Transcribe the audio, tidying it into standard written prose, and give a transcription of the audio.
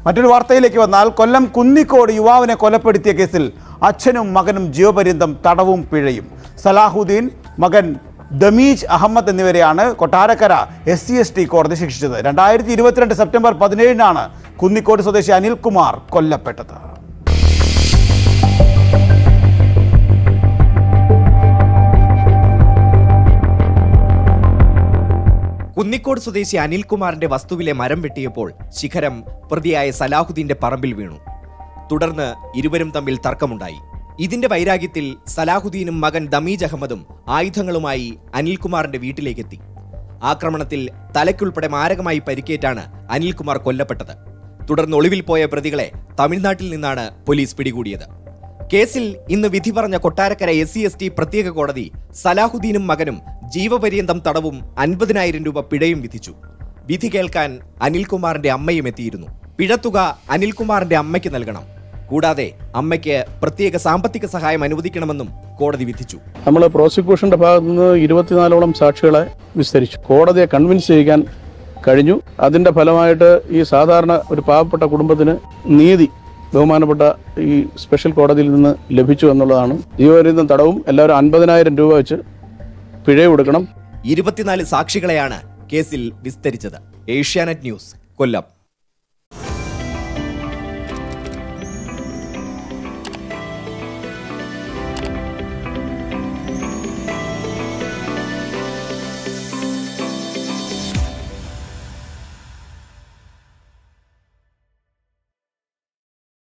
മറ്റൊരു വാർത്തയിലേക്ക് വന്നാൽ കൊല്ലം കുന്നിക്കോട് യുവാവിനെ കൊലപ്പെടുത്തിയ കേസിൽ അച്ഛനും മകനും ജീവപര്യന്തം തടവും പിഴയും. സലാഹുദ്ദീൻ, മകൻ ദമീജ് അഹമ്മദ് എന്നിവരെയാണ് കൊട്ടാരക്കര SC/ST കോടതി ശിക്ഷിച്ചത്. 2022 സെപ്റ്റംബർ 17-നാണ് കുന്നിക്കോട് സ്വദേശി അനിൽകുമാർ കൊല്ലപ്പെട്ടത്. കുന്നിക്കോട് സ്വദേശി അനിൽകുമാറിന്റെ വസ്തുവിലെ മരം വെട്ടിയപ്പോൾ ശിഖരം പ്രതിയായ സലാഹുദ്ദീന്റെ പറമ്പിൽ വീണു. തുടർന്ന് ഇരുവരും തമ്മിൽ തർക്കമുണ്ടായി. ഇതിന്റെ വൈരാഗ്യത്തിൽ സലാഹുദ്ദീനും മകൻ ദമീജ് അഹമ്മദും ആയുധങ്ങളുമായി അനിൽകുമാറിന്റെ വീട്ടിലേക്കെത്തി. ആക്രമണത്തിൽ തലയ്ക്കുൾപ്പെടെ മാരകമായി പരിക്കേറ്റാണ് അനിൽകുമാർ കൊല്ലപ്പെട്ടത്. തുടർന്ന് ഒളിവിൽ പോയ പ്രതികളെ തമിഴ്നാട്ടിൽ നിന്നാണ് പോലീസ് പിടികൂടിയത്. കേസിൽ ഇന്ന് വിധി പറഞ്ഞ കൊട്ടാരക്കര SC/ST പ്രത്യേക കോടതി സലാഹുദ്ദീനും മകനും ജീവപര്യന്തം തടവും 50,000 രൂപ പിഴയും വിധിച്ചു. വിധി കേൾക്കാൻ അനിൽകുമാറിന്റെ അമ്മയും എത്തിയിരുന്നു. പിഴത്തുക അനിൽകുമാറിന്റെ അമ്മയ്ക്ക് നൽകണം. കൂടാതെ അമ്മയ്ക്ക് പ്രത്യേക സാമ്പത്തിക സഹായം അനുവദിക്കണമെന്നും കോടതി വിധിച്ചു. നമ്മൾ പ്രോസിക്യൂഷന്റെ ഭാഗത്തു നിന്ന് 24ഓളം സാക്ഷികളെ വിസ്തരിച്ചു. കോടതിയെ കൺവിൻസ് ചെയ്യിക്കാൻ കഴിഞ്ഞു. അതിന്റെ ഫലമായിട്ട് ഈ സാധാരണ ഒരു പാവപ്പെട്ട കുടുംബത്തിന് നീതി ബഹുമാനപ്പെട്ട ഈ സ്പെഷ്യൽ കോടതിയിൽ നിന്ന് ലഭിച്ചു എന്നുള്ളതാണ്. ജീവപര്യന്തം തടവും എല്ലാവരും 50,000 രൂപ വെച്ച് പിഴയും കൊടുക്കണം. 24 സാക്ഷികളെയാണ് കേസിൽ വിസ്തരിച്ചത്. ഏഷ്യാനെറ്റ് ന്യൂസ്, കൊല്ലം.